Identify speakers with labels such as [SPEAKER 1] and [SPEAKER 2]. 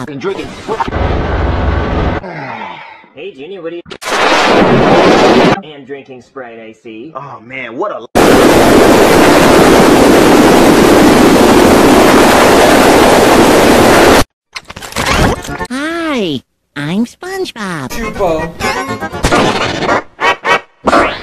[SPEAKER 1] drinking.
[SPEAKER 2] Hey, Junior, what are you... And drinking Sprite AC.
[SPEAKER 1] Oh, man, what a...
[SPEAKER 3] Hi, I'm SpongeBob.
[SPEAKER 4] Chupo.